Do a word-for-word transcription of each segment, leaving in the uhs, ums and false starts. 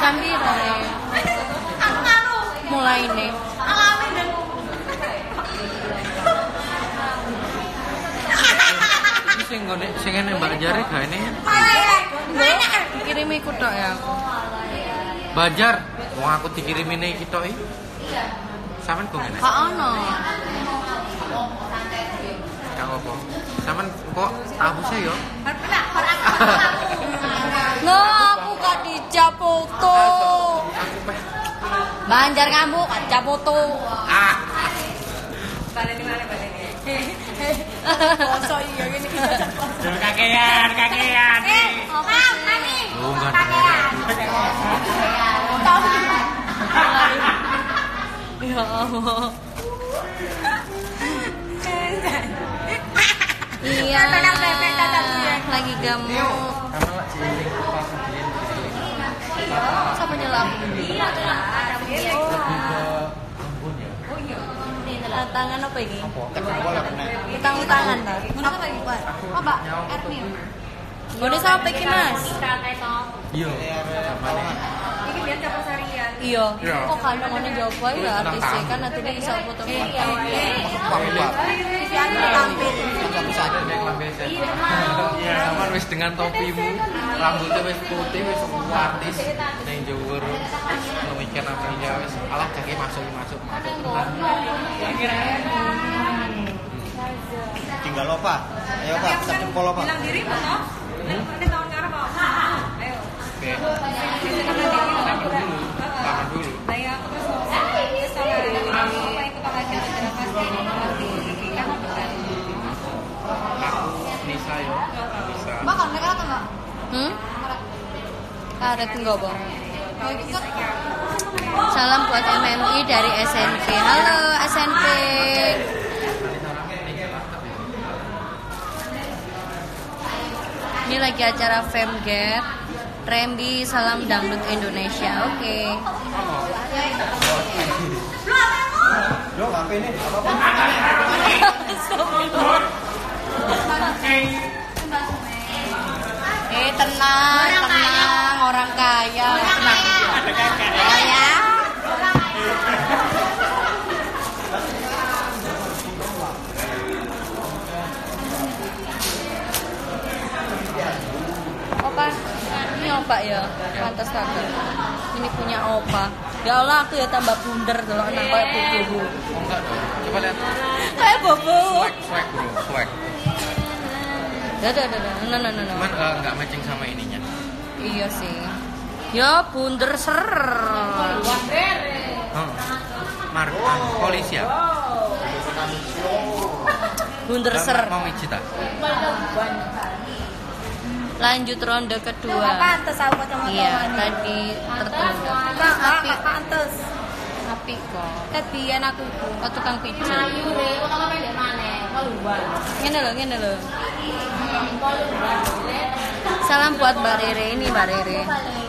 jam piro? Aku ngaruh. Mulai nih. Alami dan Sing ngene sing ngene Mbak Jare gaene. Kirim iku tok ya aku. Banjar, wong aku dikirimine iki tok iki. Sampeyan kok ngene. Kok ono? Kak opo? Sampeyan kok tahu saya yo. No, aku gak dijak foto. Banjar kamu gak dijak foto. Ah. baleni mana baleni. Bosok iya ngene iki. Kakean, kakean. Eh, Mam, Mami. Oh, enggak. Ya Allah. Iya. Lagi gemuk. Siapa nyelam? Iya, tangan apa ini? Utang-utangan ta? Apa lagi, Pak? Oh, Mbak, Erni. Ngene sampe iki, Mas. Iya. Iki biar capek seharian. Iya. Kok kan ngene Jawa ya artis kan nanti iso foto. Iya. Iya, sampean wis dengan topimu, rambutnya wis putih, wis artis ning Jawa. Memikir namanya wis alah jake masuk masuk masuk. Tinggal lo Pak. Ayo Pak, kita jempol lo Pak. Bilang dirimu toh. Ini tahun ngarep kok. Ayo. Oke. Tahan dulu. Tahan dulu. Saya aku terus terus sama apa itu pengajian acara pasti nanti kan bukan. Aku Nisa yo. Nisa. Mbak kan mereka atau enggak? Hmm? Karet enggak, Bang? Salam buat M M I dari S N P. Halo S N P. Ini lagi acara Femgap. Rembi, salam dangdut Indonesia. Oke. Okay. Yo, ngapain ini? Apa-apa? Eh tenang, tenang, orang kaya. Tenang. Kaya. Opa, ini opa ya, pantas tante. Ini punya opa. Ya Allah, aku ya tambah bundar kalau anak kayak bobo. Oh enggak dong. Coba lihat. Kayak bobo. Swag, swag bro, swag. Ya, ya, ya, no, no, no, no. Cuman uh, nggak matching sama ininya. Iya sih. Ya bunder ser. Hmm. Mar, ah, polisi ya. Bunder ser. Mau mijit ah? Lanjut ronde kedua. Pantes aku sama Iya, tadi tertunda. Api pantes. Api kok. Kebian aku itu. Kok tukang pijat. Kalau pendek mana? Keluar. Ngene lho, ngene lho. Salam buat Mbak Rere ini, Mbak Rere.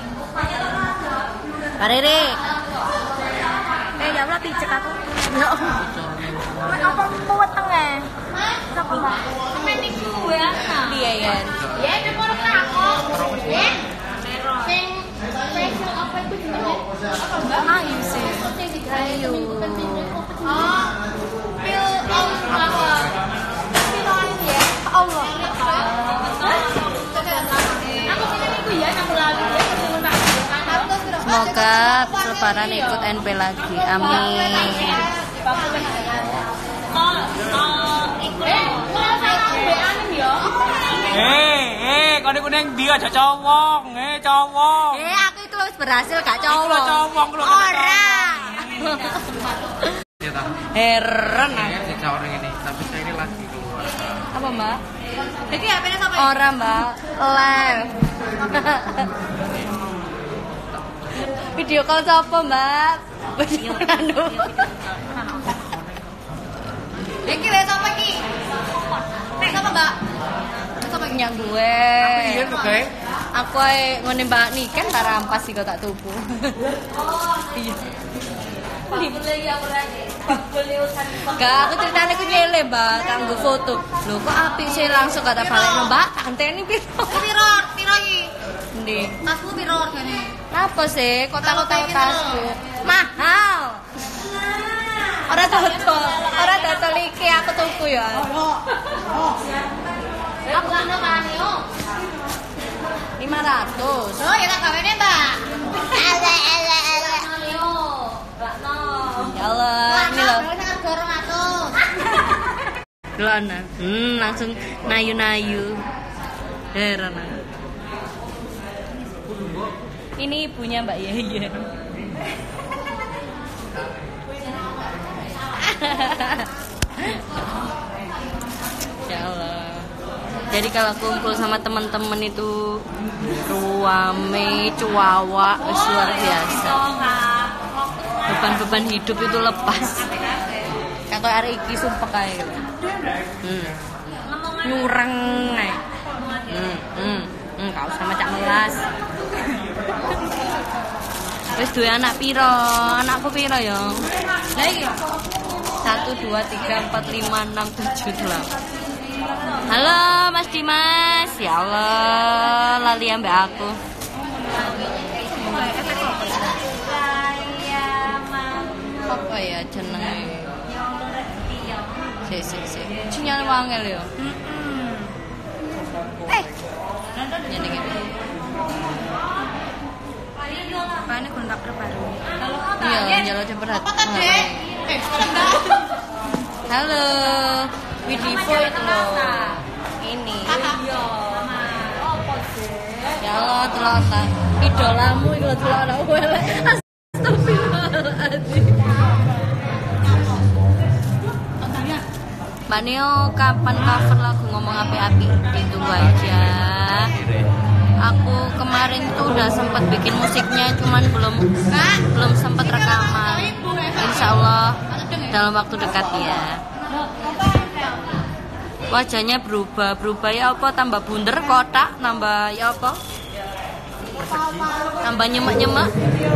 Mbak Rere. Eh, ya Allah pijat aku. Ya. Mek apa muwet tengah? Sapa Mbak? Semen iku gue ana. Iya ya. Ya, nek ora aku. Ya. Sing spesial apa itu jenenge? Apa Mbak? Ayu sih. Ayu. Oh. Pil Allah. Pil ya. Allah. Aku sini iku ya nang lalu ya ketemu tak. Semoga lebaran ikut N P lagi. Amin. Eh, eh, kau kuning dia aja cowok, eh cowok. Eh, aku itu wis berhasil gak Iku lho cowok. cowok lho. Orang. Iya tak? Heran Kayaknya aku. si cowok ini, tapi saya ini lagi keluar. Apa, Mbak? Iki H P-ne sapa? Orang, Mbak. Live. Video call siapa, Mbak? Video anu. Iki lho sapa iki? Nek sapa, Mbak? Sapa nyang gue? Iya tuh guys. Aku ae ngene Mbak nih kan tak rampas sih kok tak tuku. Iya. Libur lagi apa lagi? Boleh usan. Gak, aku ceritanya aku nyele Mbak, kanggo foto. Loh kok apik sih langsung kata balik Mbak, kanteni piro? Piro? Piro iki? ndi? Tasmu piro hargane? Apa sih? Kota-kota tasku. Mahal. Ora dodol, ora dodol iki aku tuku ya. Aku kan kan yo. lima ratus. Oh, ya tak gawene, Mbak. Ala ala ala. Yo. Ya Allah, ini loh. Sangat dorong atus. Lona. Hmm, langsung nayu-nayu. Heran. Ini ibunya Mbak Yeye. Ya Allah. Jadi kalau kumpul sama teman-teman itu ruame, cuawa, luar biasa. Beban-beban hidup itu lepas. Kakak hari iki sumpah kayak. Hmm. Nyurang ae. Hmm, hmm. Hmm, kau sama Cak Melas. Wis duwe anak piro? Anakku piro ya? Lah iki. satu dua tiga empat lima enam tujuh delapan. Halo Mas Dimas. Ya Allah, lali ambek aku. Apa ya jenenge? Si si si. Sinyal wangel yo. Eh. Jadi gitu. Pane kontak terbaru. Iya, nyalo cepet. Apa kan, Dek? Eh, halo. Widivo itu loh. Ini. Iya. Apa sih? Ya Allah, telotan. Idolamu iku telotan aku elek. Astagfirullahaladzim. Mbak Neo, kapan cover lagu Ngomong Api-Api? Ditunggu aja. Aku kemarin tuh udah sempat bikin musiknya, cuman belum belum sempat rekaman. Insya Allah dalam waktu dekat ya. Wajahnya berubah, berubah ya apa? Tambah bunder, kotak, nambah ya apa? Tambah nyemak-nyemak.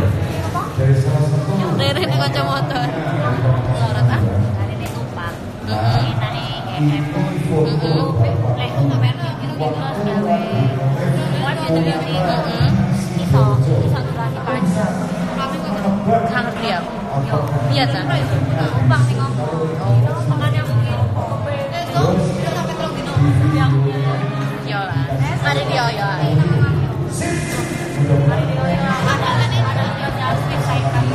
Rere ini kacamata. Lorot ah. Hari ini tumpang. Heeh. Tadi kepo. Heeh. Lek sampean kira-kira gawe. Mulai dari heeh. Iso, iso durasi panjang. Kami kok gak ngerti ya. Yo, iya ta? Tumpang sing ngomong. Oh, makane aku iki. Itu sampai telung dino. Yang yo lah. Mari yo yo. Mari yo yo. Ada ane ada yo jasmin saya kamu.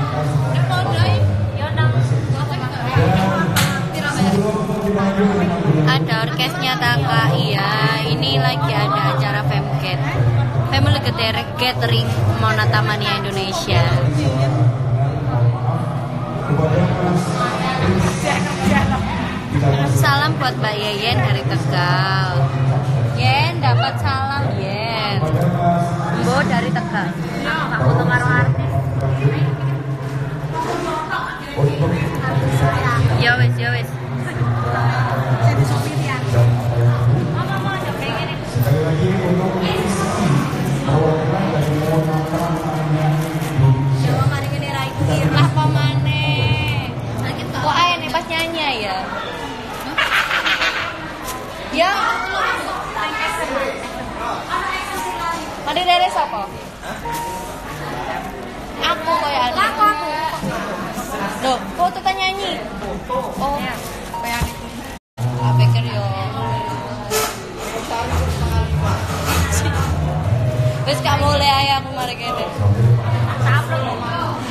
Ada orkesnya Taka, iya. Ini lagi ada acara Femget, Family Gathering Monata Mania Indonesia. Salam buat Mbak Yeyen dari Tegal. Yen dapat salam Yen. Mbo dari Tegal. Aku foto karo artis. Ya wes, ya wes. Jadi sopir ya. Mama mau coba ini. Coba mari ngene ra iku apa maneh. Kok ae nek pas nyanyi ya. Ya. Mari Rere sapa? Aku koyo aku aku. Loh, kok tuh nyanyi? Oh, kayak itu. Ah, pikir yo. Wes gak boleh ae aku mari kene. Sampel lho.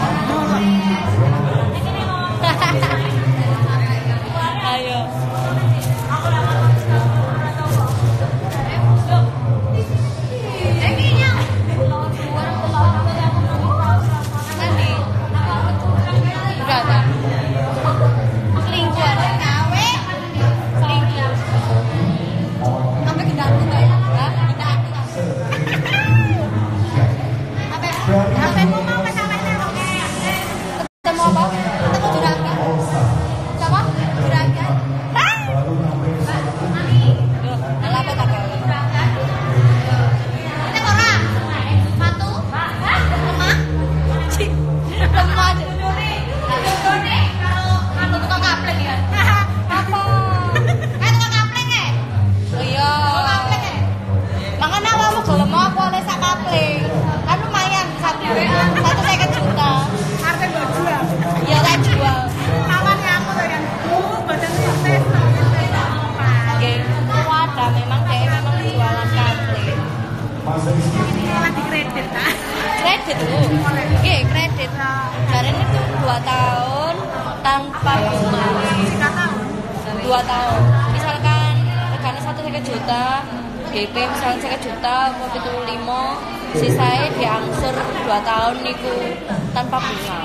Ayo. kredit tuh. Oke, kredit. Jarene itu dua tahun tanpa bunga. Dua tahun. Misalkan regane satu seket juta, D P misalkan seket juta, mau pitu lima, sisae diangsur dua tahun niku tanpa bunga.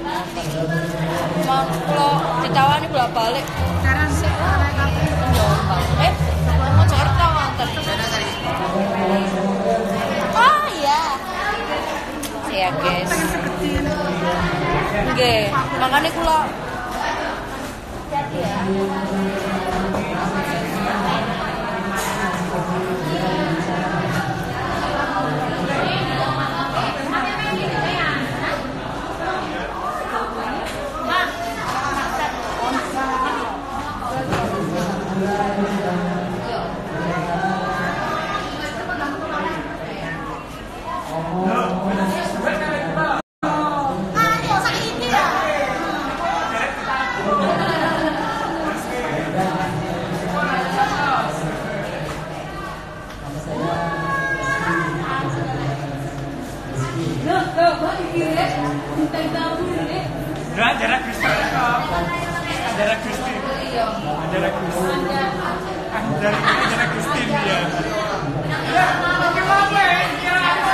Mau kalau ditawani bolak balik. Sekarang sih Jombang. Eh, mau Jakarta wonten. Oh iya. Iya guys. Nggih, makane kula hati ya. Enggak, jarak Kristen kok. Jarak Kristen. Jarak Kristen. Ah, jarak jarak Kristen dia. Ya, gimana ya?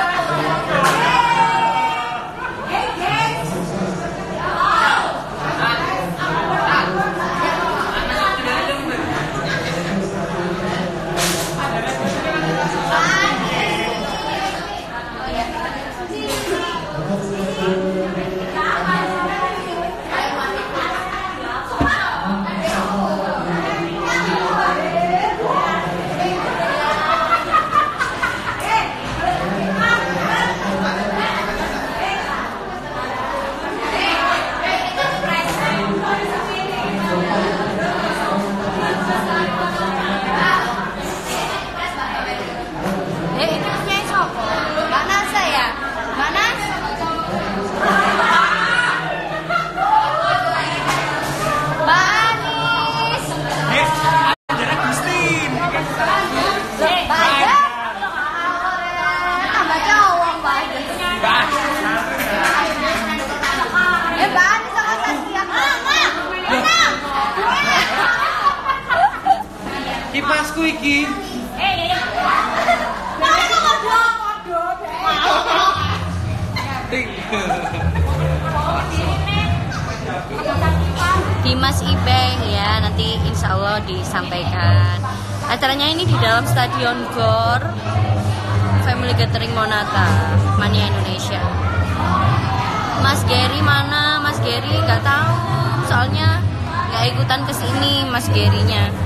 Kipasku iki. Eh, ya ya. Nah, itu kodok-kodok. Dimas Ibeng ya, nanti insya Allah disampaikan. Acaranya ini di dalam Stadion Gor Family Gathering Monata Mania Indonesia. Mas Gary mana? Mas Gary nggak tahu, soalnya nggak ikutan kesini Mas Gary-nya.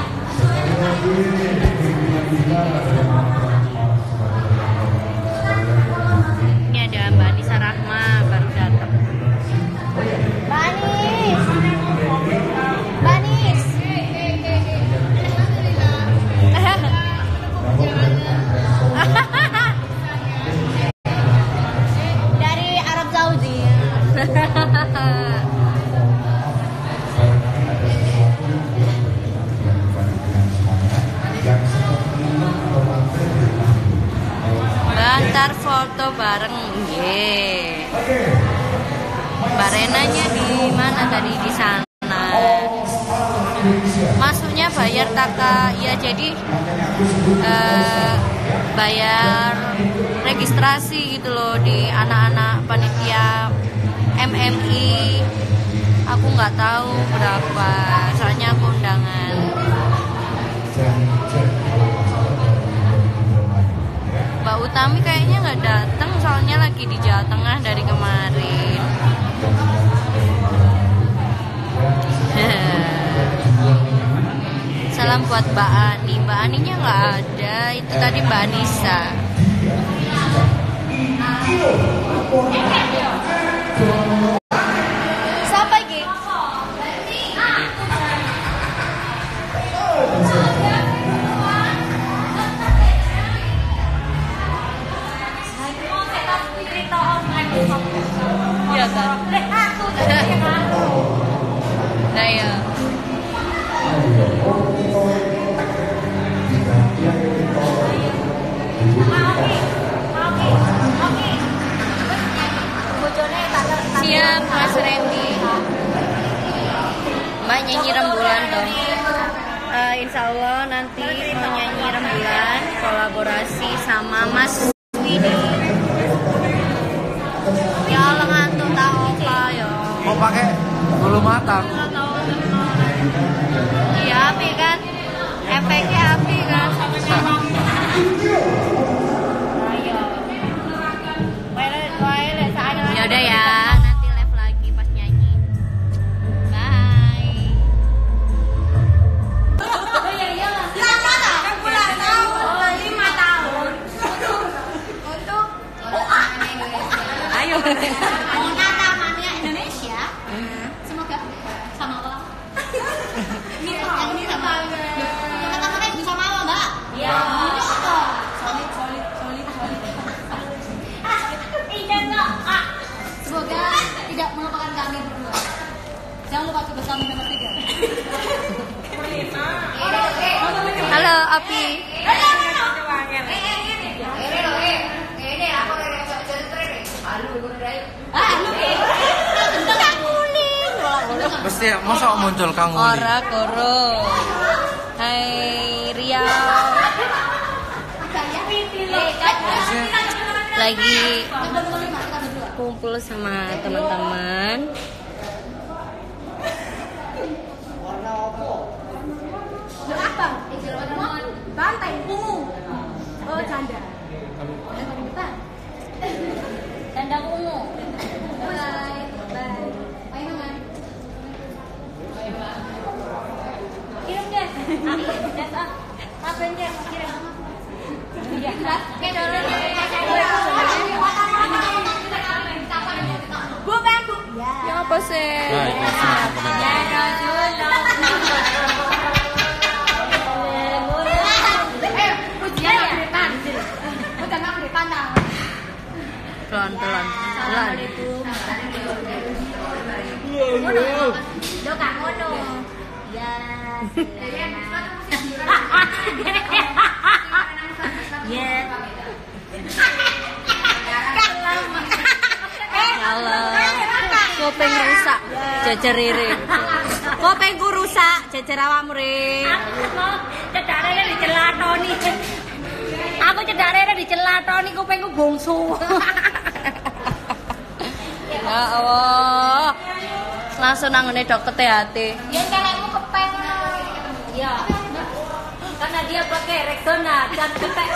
Ini ada Mbak Anissa Rahma baru datang. Mbak Anis. Mbak Anis. Dari Arab Saudi. Ntar foto bareng, ye. Mbak Renanya di mana tadi, di sana. Masuknya bayar taka, ya jadi eh, bayar registrasi gitu loh di anak-anak panitia M M I. Aku nggak tahu berapa, soalnya aku undangan. Mbak Utami kayaknya nggak datang, soalnya lagi di Jawa Tengah dari kemarin. Salam buat Mbak Ani. Mbak Aninya nggak ada, itu tadi Mbak Anissa. Siapa lagi? Iya kan? Nah ya. kolaborasi sama Mas Widi. Ya Allah ngantuk tahu apa ya. Mau pakai bulu matang. Iya api kan, efeknya api kan. Ya udah ya, nanti live lagi pas nyanyi. Bye. Ayo. Nata Mania Indonesia. Semoga sama Allah. Ini ini sama. Kata-kata bisa sama Allah, Mbak. Iya. Solid, solid, solid, solid. Tidak enggak. Semoga tidak melupakan kami berdua. Jangan lupa coba kami nomor tiga. Halo Api. Mesti masa muncul Kang Uli. Ora koro. Hai Riau. Lagi kumpul sama teman-teman. Bantai, ungu. Oh, janda. Janda ungu. Bye. Bye. Ayo, Mangan. Kirim deh. Apa deh? Kirim. Iya. Bu, Bu. Ya apa sih? Nah, itu sama-sama. Pelan-pelan. Pelan. Do Kak ngono. Ya. Ya. Allah. Kopeng rusak, jejer ire. Kopengku rusak, jejer awakmu re. Cedare dicelatoni. Aku cedare dicelatoni kupingku bungsu. Ya Allah. Langsung nangone dokter T H T. Ya kelekmu kepeng. Iya. Karena dia pakai Rexona dan ketek.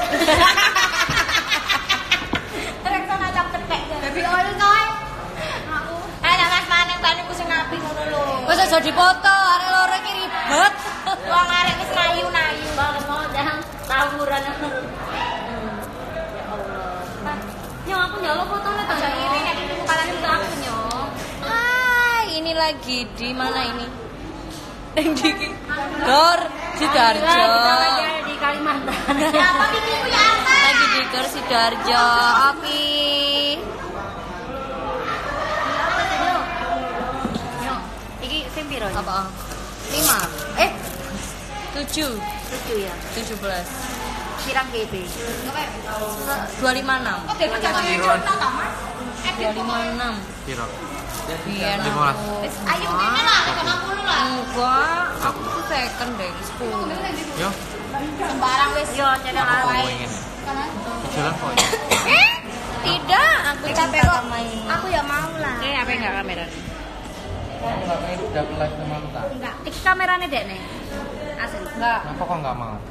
Rexona dan ketek. Baby oil kowe. Aku. Ada Mas Maneng tadi ku sing nabi ngono lho. Wes aja dipoto, arek loro iki ribet. Wong arek wis nayu-nayu. Banget mau jangan tawuran. Nyo aku nyolok fotonya tuh. Aja iri nek kepalane ke aku nyo. Ah, ini lagi di mana ini? Di Gor Sidoarjo. Kita lagi ada di Kalimantan. Ya apa iki ku ya apa? Lagi di Gor Sidoarjo. Api. Nyo, iki sing piro? Apa? lima. Eh, tujuh. Lucu ya. tujuh belas. Pirang G B. dua lima enam. Oke, jangan dicontoh ta, Mas. dua lima enam. Piro? Iya, lima belas. Wis ayo ngene lah, lima puluh lah. Enggak, aku tuh second deh, sepuluh. Yo, Sembarang wis yo cedek aku mau wae. ingin. Jalan kok. Eh, tidak, aku cinta sama ini. Aku ya mau lah. Eh, apa enggak kamera? Enggak pengen udah live sama kita. Enggak. Iki kamerane Dek nih. Asli. Enggak. Kenapa kok enggak mau?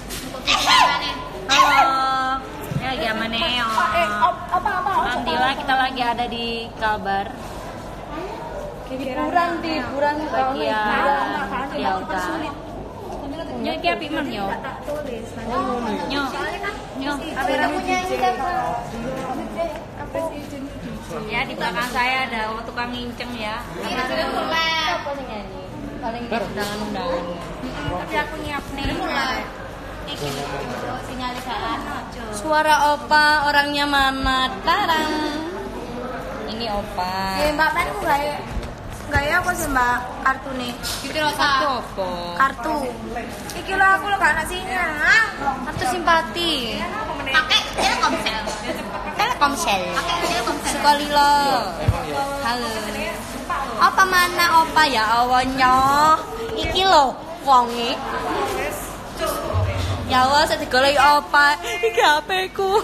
Halo. Ya, gimana ya? Eh, apa apa? Alhamdulillah kita lagi ada di Kalbar. Hiburan di hiburan Bagian Delta. Nyo iki api men yo. Nyo. Nyo, Kamera punya ini siapa? ya di belakang saya ada tukang nginceng ya. Ini sudah mulai. Siapa sing nyanyi? Paling undangan-undangan. Tapi aku nyiap nih. Mulai. Iki sinyalisan ojo. Suara opa, orangnya mana? Tarang. Ini opa. Eh, Mbak Pen ku gawe gawe apa sih, Mbak? Kartune. Gitu lho, Kartu apa? Kartu. Iki lho aku lho gak ana sinyal. Kartu simpati. Pakai Telkomsel. Telkomsel. Pakai Telkomsel. Sekali lo. Halo. Apa mana opa ya awalnya? Iki lo wonge. Ya Allah, saya digoleki apa? Iki H P-ku.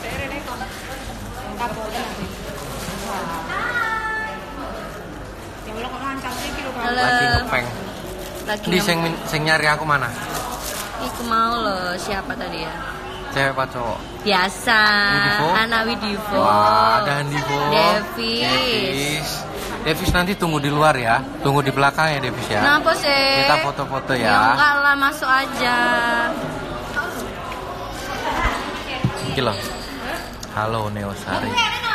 Halo. Lagi ngepeng. Lagi Di ngem- sing min- sing nyari aku mana? Iku mau loh, siapa tadi ya? Cewek apa cowok? Biasa. Widivo? Ana Widivo. Wah, ada Handivo. Devis. Devis. Devis nanti tunggu di luar ya. Tunggu di belakang ya Devis ya. Kenapa sih? Kita foto-foto Ya ya. enggak lah, masuk aja. Iki loh. Halo Neosari.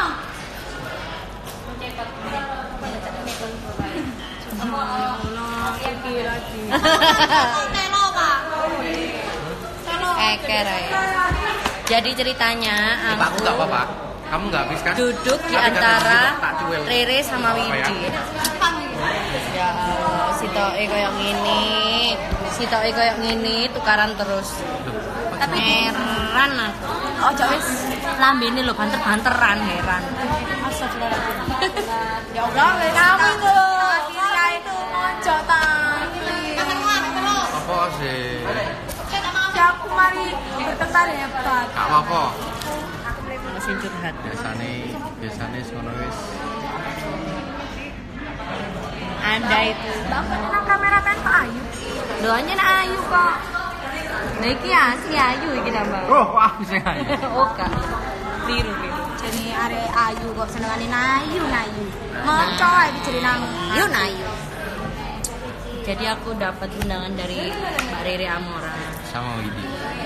Telo, Pak. Telo. Eker ya. Jadi ceritanya Eh, Pak, aku aku nggak apa-apa. Kamu nggak habis kan? duduk di Tapi kata antara gitu, tak cuel. Rere sama Apa ya? Widi. Ya Allah, si Toe koyo ngene, si Toe koyo ngene tukaran terus. Tapi heran aku. Oh, jauh wis lambene lho banter-banteran heran. Astagfirullahaladzim. Ya Allah, kamu itu loh. Kira itu ojo tangli. Apa sih? Aku mari bertengkar hebat. Gak apa-apa. Mesin curhat. Biasane biasane ngono wis. Anda itu. Bapak nang kamera pen Pak Ayu. Doanya nak Ayu kok. Nah iki asli Ayu iki nambah. Oh, wah sing ayu. Oh kak. Tiru gitu. Jadi arek ayu kok senengane nayu nayu. Moco iki jadi nang ayu nayu. Jadi aku dapat undangan dari Mbak Rere Amora. Sama Widi.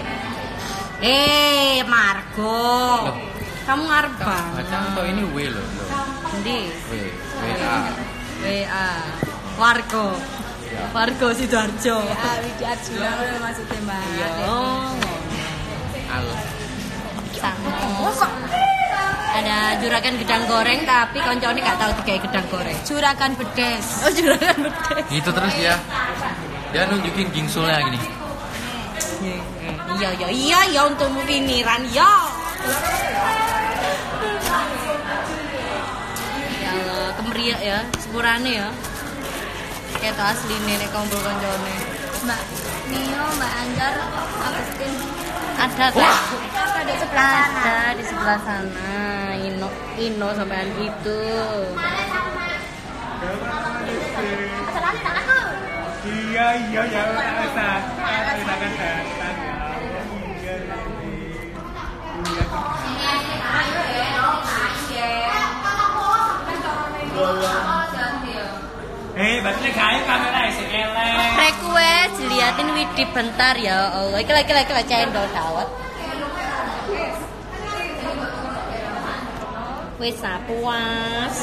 Eh, Margo. Loh. Kamu ngarep Baca banget. atau ini W loh. loh. Endi? W. W A. W A. Wargo. Wargo Sidoarjo. Ah, Widi Arjuna maksudnya Mbak. Iya. Oh. Al. Sama. Ada juragan gedang goreng tapi koncone gak tahu digawe gedang goreng. Juragan bedes. Oh, juragan bedes. Gitu terus ya. Dia nunjukin gingsulnya gini. Iya, iya, iya, ya untukmu piniran, ya. Ya Allah, kemeriak ya, sepurane ya. Kayak tuh asli nek kumpul koncone. Mbak Mio, Mbak Anjar, Agustin. Ada tuh. Ada di sebelah sana. Ada di sebelah sana. Ino, Ino sampean itu. Masalahnya tak aku. Iya iya ya tak usah. Kita kan datang ya. Eh, berarti gawe kamera sing elek. Request diliatin Widi bentar ya Allah. Iki lagi lagi lagi cendol dawet. Wis puas.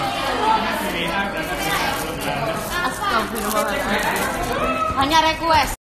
Astagfirullahaladzim. Hanya request.